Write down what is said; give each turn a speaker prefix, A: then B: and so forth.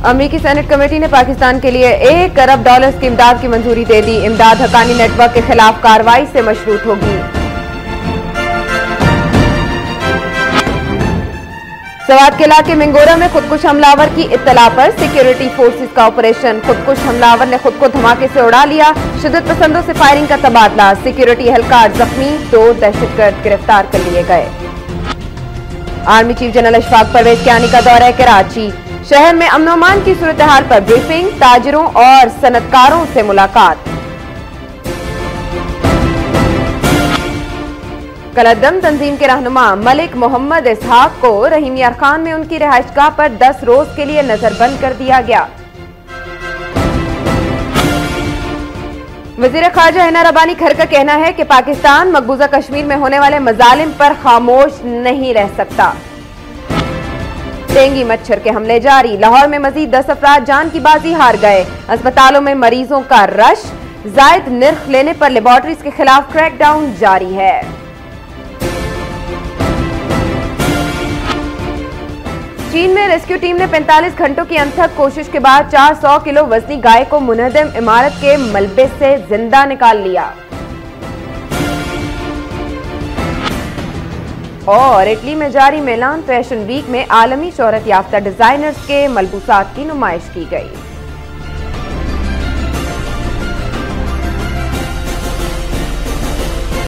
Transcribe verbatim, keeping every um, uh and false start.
A: अमेरिकी senate committee ने पाकिस्तान के लिए एक अरब डॉलर्स की इमदाद की मंजूरी दे दी। इमदाद हक्कानी नेटवर्क के खिलाफ कार्रवाई से मशरूत होगी। सवात के इलाके मिंगोरा में खुदकुश हमलावर की इत्तला पर सिक्योरिटी फोर्सेस का ऑपरेशन। खुदकुश हमलावर ने खुद को धमाके से उड़ा लिया। शिद्दत पसंदों से फायरिंग का तबादला। सिक्योरिटी एहलकार जख्मी, दो दहशतगर्द गिरफ्तार कर लिए गए। Army chief general Ashfaq Parvez Kayani का दौरा है कराची। शहर में अमन अमान की सूरत हाल पर ब्रीफिंग। ताजिरों और सनतकारों से मुलाकात। कलदम तंजीम के रहनुमा मलिक मोहम्मद इसहाक को रहीम यार खान में उनकी रिहाइशगाह पर दस रोज के लिए नजरबंद कर दिया गया। वजीर खारजा हिना रबानी खर का कहना है कि पाकिस्तान मकबूजा कश्मीर में होने वाले मजालिम पर खामोश नहीं रह सकता। डेंगू मच्छर के हमले जारी। लाहौर में मजीद दस अफराद जान की बाजी हार गए। अस्पतालों में मरीजों का रश। जायद निर्ख लेने पर लेबोरेटरीज के खिलाफ क्रैकडाउन जारी है। चीन में रेस्क्यू टीम ने पैंतालीस घंटों की अनथक कोशिश के बाद चार सौ किलो वजनी गाय को मुनहदम इमारत के मलबे से जिंदा निकाल लिया। और इटली में जारी मिलान फैशन वीक में आलमी शोहरत याफ्ता डिजाइनर्स के मलबूसात की नुमाइश की गई।